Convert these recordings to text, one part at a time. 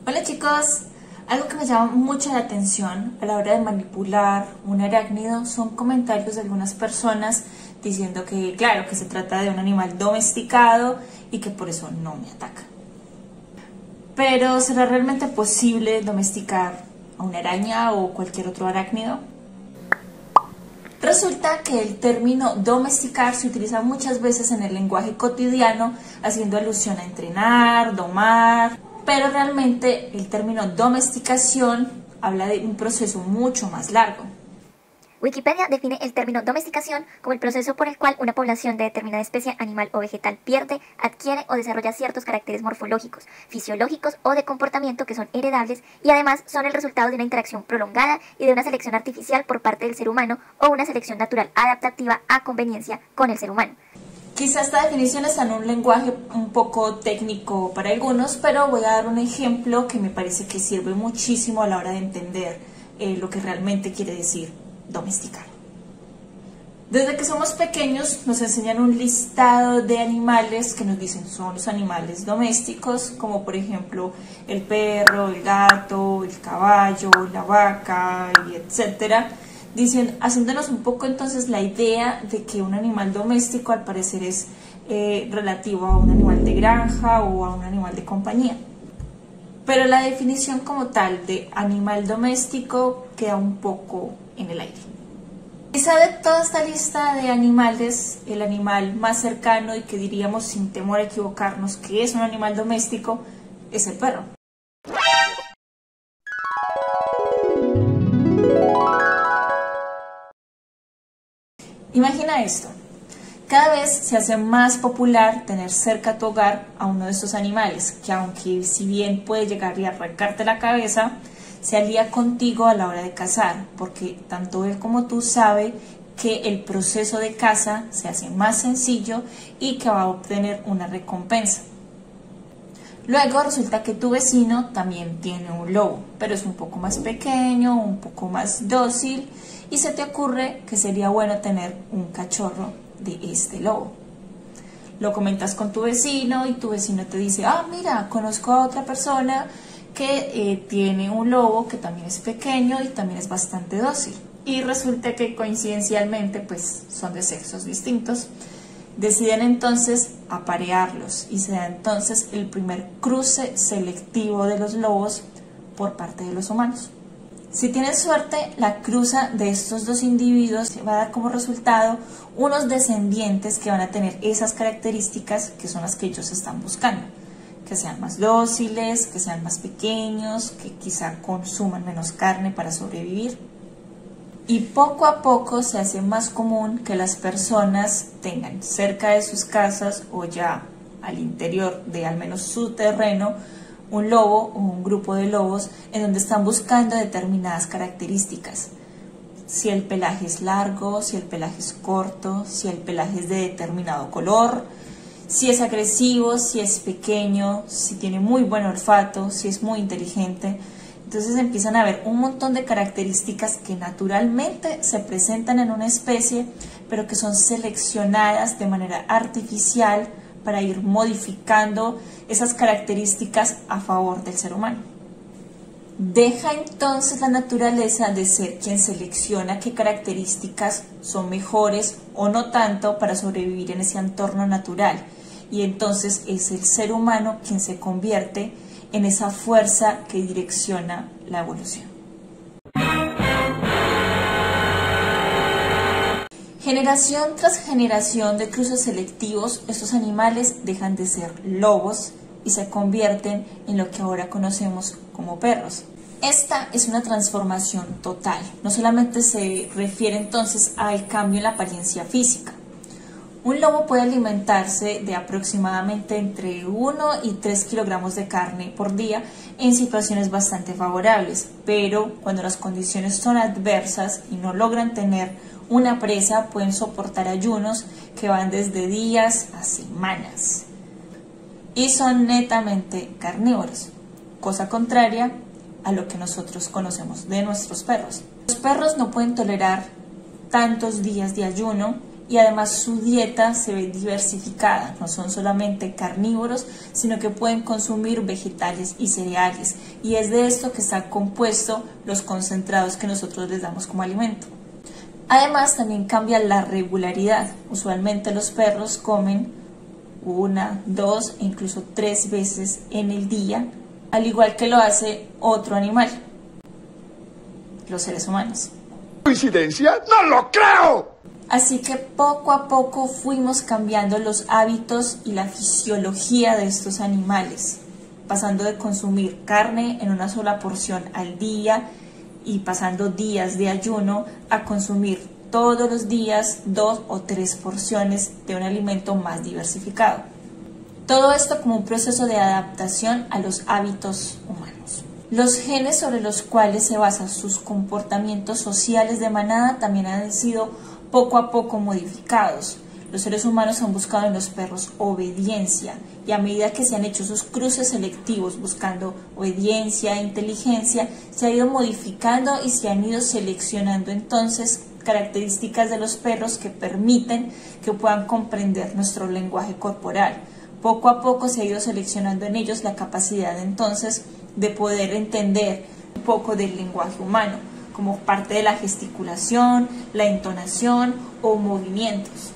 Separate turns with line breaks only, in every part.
Hola chicos, algo que me llama mucho la atención a la hora de manipular un arácnido son comentarios de algunas personas diciendo que claro, que se trata de un animal domesticado y que por eso no me ataca. Pero ¿será realmente posible domesticar a una araña o cualquier otro arácnido? Resulta que el término domesticar se utiliza muchas veces en el lenguaje cotidiano, haciendo alusión a entrenar, domar, pero realmente el término domesticación habla de un proceso mucho más largo.
Wikipedia define el término domesticación como el proceso por el cual una población de determinada especie animal o vegetal pierde, adquiere o desarrolla ciertos caracteres morfológicos, fisiológicos o de comportamiento que son heredables y además son el resultado de una interacción prolongada y de una selección artificial por parte del ser humano o una selección natural adaptativa a conveniencia con el ser humano.
Quizá esta definición está en un lenguaje un poco técnico para algunos, pero voy a dar un ejemplo que me parece que sirve muchísimo a la hora de entender lo que realmente quiere decir domesticar. Desde que somos pequeños nos enseñan un listado de animales que nos dicen son los animales domésticos, como por ejemplo el perro, el gato, el caballo, la vaca, y etcétera. Dicen, haciéndonos un poco entonces la idea de que un animal doméstico al parecer es relativo a un animal de granja o a un animal de compañía. Pero la definición como tal de animal doméstico queda un poco en el aire. Quizá de toda esta lista de animales, el animal más cercano y que diríamos sin temor a equivocarnos que es un animal doméstico es el perro. Imagina esto, cada vez se hace más popular tener cerca a tu hogar a uno de estos animales, que aunque si bien puede llegar y arrancarte la cabeza, se alía contigo a la hora de cazar, porque tanto él como tú sabe que el proceso de caza se hace más sencillo y que va a obtener una recompensa. Luego resulta que tu vecino también tiene un lobo, pero es un poco más pequeño, un poco más dócil, y se te ocurre que sería bueno tener un cachorro de este lobo. Lo comentas con tu vecino y tu vecino te dice, mira, conozco a otra persona que tiene un lobo que también es pequeño y también es bastante dócil. Y resulta que coincidencialmente pues son de sexos distintos. Deciden entonces aparearlos y se da entonces el primer cruce selectivo de los lobos por parte de los humanos. Si tienes suerte, la cruza de estos dos individuos va a dar como resultado unos descendientes que van a tener esas características que son las que ellos están buscando. Que sean más dóciles, que sean más pequeños, que quizá consuman menos carne para sobrevivir. Y poco a poco se hace más común que las personas tengan cerca de sus casas o ya al interior de al menos su terreno un lobo o un grupo de lobos en donde están buscando determinadas características. Si el pelaje es largo, si el pelaje es corto, si el pelaje es de determinado color, si es agresivo, si es pequeño, si tiene muy buen olfato, si es muy inteligente. Entonces empiezan a ver un montón de características que naturalmente se presentan en una especie, pero que son seleccionadas de manera artificial para ir modificando esas características a favor del ser humano. Deja entonces la naturaleza de ser quien selecciona qué características son mejores o no tanto para sobrevivir en ese entorno natural, y entonces es el ser humano quien se convierte en esa fuerza que direcciona la evolución. Generación tras generación de cruces selectivos, estos animales dejan de ser lobos y se convierten en lo que ahora conocemos como perros. Esta es una transformación total, no solamente se refiere entonces al cambio en la apariencia física. Un lobo puede alimentarse de aproximadamente entre 1 y 3 kilogramos de carne por día en situaciones bastante favorables, pero cuando las condiciones son adversas y no logran tener una presa, pueden soportar ayunos que van desde días a semanas y son netamente carnívoros, cosa contraria a lo que nosotros conocemos de nuestros perros. Los perros no pueden tolerar tantos días de ayuno y además su dieta se ve diversificada, no son solamente carnívoros, sino que pueden consumir vegetales y cereales, y es de esto que están compuestos los concentrados que nosotros les damos como alimento. Además también cambia la regularidad, usualmente los perros comen 1, 2 e incluso 3 veces en el día, al igual que lo hace otro animal, los seres humanos.
¿Coincidencia? ¡No lo creo!
Así que poco a poco fuimos cambiando los hábitos y la fisiología de estos animales, pasando de consumir carne en una sola porción al día y pasando días de ayuno a consumir todos los días 2 o 3 porciones de un alimento más diversificado. Todo esto como un proceso de adaptación a los hábitos humanos. Los genes sobre los cuales se basan sus comportamientos sociales de manada también han sido poco a poco modificados. Los seres humanos han buscado en los perros obediencia, y a medida que se han hecho sus cruces selectivos buscando obediencia e inteligencia, se ha ido modificando y se han ido seleccionando entonces características de los perros que permiten que puedan comprender nuestro lenguaje corporal. Poco a poco se ha ido seleccionando en ellos la capacidad entonces de poder entender un poco del lenguaje humano, como parte de la gesticulación, la entonación o movimientos.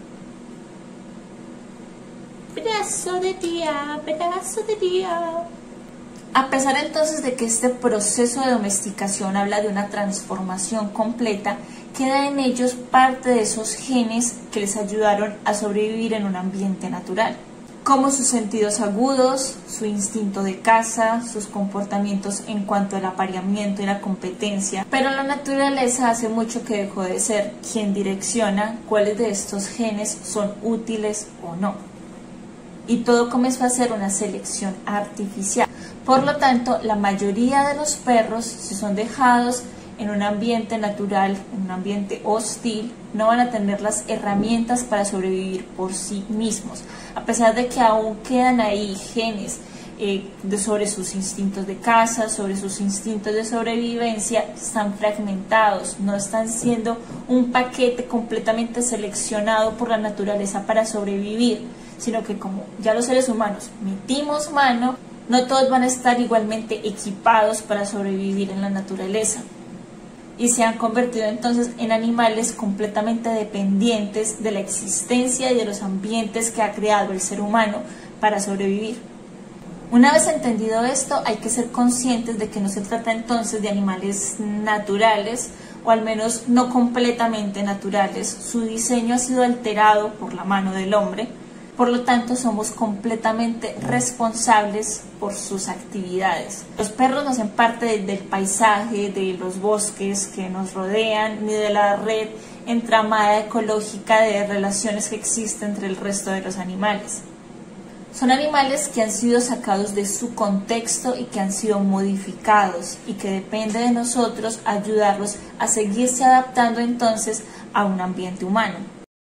Pedazo de día, pedazo de día. A pesar entonces de que este proceso de domesticación habla de una transformación completa, queda en ellos parte de esos genes que les ayudaron a sobrevivir en un ambiente natural, como sus sentidos agudos, su instinto de caza, sus comportamientos en cuanto al apareamiento y la competencia. Pero la naturaleza hace mucho que dejó de ser quien direcciona cuáles de estos genes son útiles o no. Y todo comenzó a ser una selección artificial. Por lo tanto, la mayoría de los perros, si son dejados en un ambiente natural, en un ambiente hostil, no van a tener las herramientas para sobrevivir por sí mismos. A pesar de que aún quedan ahí genes sobre sus instintos de caza, sobre sus instintos de sobrevivencia, están fragmentados, no están siendo un paquete completamente seleccionado por la naturaleza para sobrevivir, sino que como ya los seres humanos metimos mano, no todos van a estar igualmente equipados para sobrevivir en la naturaleza. Y se han convertido entonces en animales completamente dependientes de la existencia y de los ambientes que ha creado el ser humano para sobrevivir. Una vez entendido esto, hay que ser conscientes de que no se trata entonces de animales naturales, o al menos no completamente naturales. Su diseño ha sido alterado por la mano del hombre. Por lo tanto, somos completamente responsables por sus actividades. Los perros no hacen parte del paisaje, de los bosques que nos rodean, ni de la red entramada ecológica de relaciones que existe entre el resto de los animales. Son animales que han sido sacados de su contexto y que han sido modificados, y que depende de nosotros ayudarlos a seguirse adaptando entonces a un ambiente humano.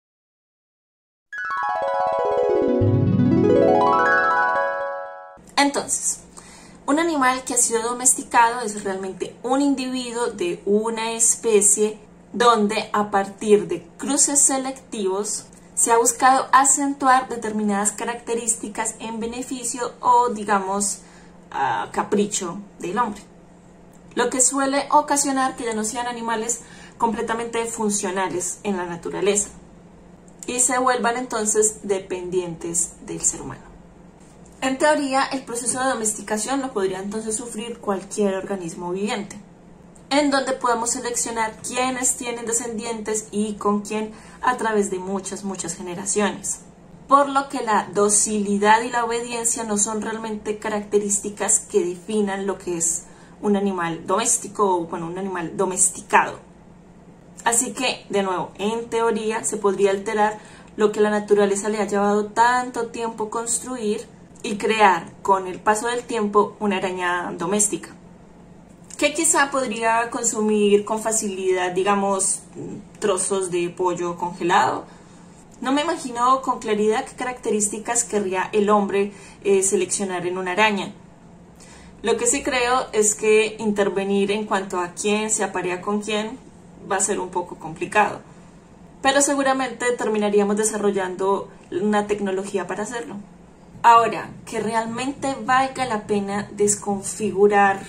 Entonces, un animal que ha sido domesticado es realmente un individuo de una especie donde a partir de cruces selectivos se ha buscado acentuar determinadas características en beneficio o, digamos, capricho del hombre. Lo que suele ocasionar que ya no sean animales completamente funcionales en la naturaleza y se vuelvan entonces dependientes del ser humano. En teoría, el proceso de domesticación lo podría entonces sufrir cualquier organismo viviente, en donde podamos seleccionar quiénes tienen descendientes y con quién a través de muchas generaciones. Por lo que la docilidad y la obediencia no son realmente características que definan lo que es un animal doméstico o un animal domesticado. Así que, de nuevo, en teoría se podría alterar lo que la naturaleza le ha llevado tanto tiempo construir y crear con el paso del tiempo una araña doméstica, que quizá podría consumir con facilidad, digamos, trozos de pollo congelado. No me imagino con claridad qué características querría el hombre seleccionar en una araña. Lo que sí creo es que intervenir en cuanto a quién se aparea con quién va a ser un poco complicado. pero seguramente terminaríamos desarrollando una tecnología para hacerlo. Ahora, que realmente valga la pena desconfigurar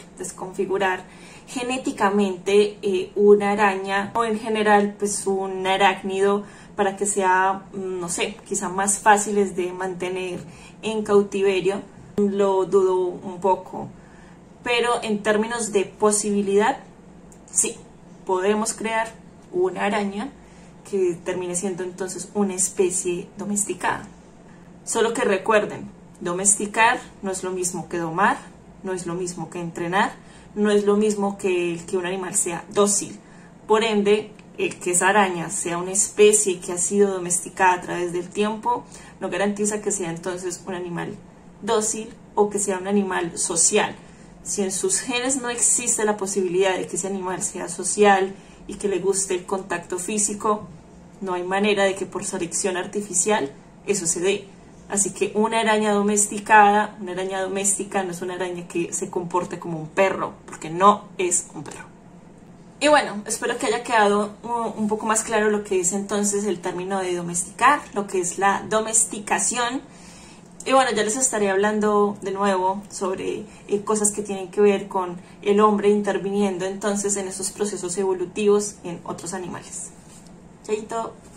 genéticamente una araña o en general pues un arácnido para que sea, no sé, quizá más fáciles de mantener en cautiverio, lo dudo un poco. Pero en términos de posibilidad, sí, podemos crear una araña que termine siendo entonces una especie domesticada. Solo que recuerden, domesticar no es lo mismo que domar, no es lo mismo que entrenar, no es lo mismo que un animal sea dócil. Por ende, el que esa araña sea una especie que ha sido domesticada a través del tiempo no garantiza que sea entonces un animal dócil o que sea un animal social. Si en sus genes no existe la posibilidad de que ese animal sea social y que le guste el contacto físico, no hay manera de que por selección artificial eso se dé. Así que una araña domesticada, una araña doméstica no es una araña que se comporte como un perro, porque no es un perro. Y bueno, espero que haya quedado un poco más claro lo que es entonces el término de domesticar, lo que es la domesticación. Y bueno, ya les estaré hablando de nuevo sobre cosas que tienen que ver con el hombre interviniendo entonces en esos procesos evolutivos en otros animales. Chaito.